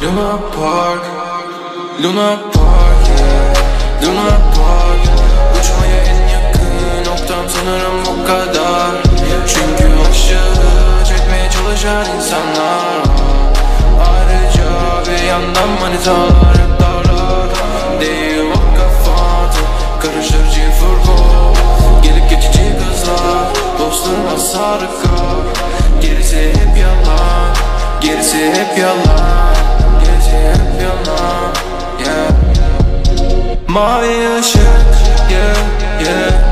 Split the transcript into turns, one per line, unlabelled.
Luna Park, Luna Park, yeah. Luna Park, uçmaya en yakın noktam sanırım bu kadar. Çünkü aşağı çekmeye çalışan insanlar ayrıca bir yandan manitalar hep darlar. Değil o kafatı karışır cifurgo. Gelip geçici kızlar dostlarıma sarık kal. Gerisi hep yalan, gerisi hep yalan, gerisi hep yalan, yeah. Mavi ışık, yeah, yeah.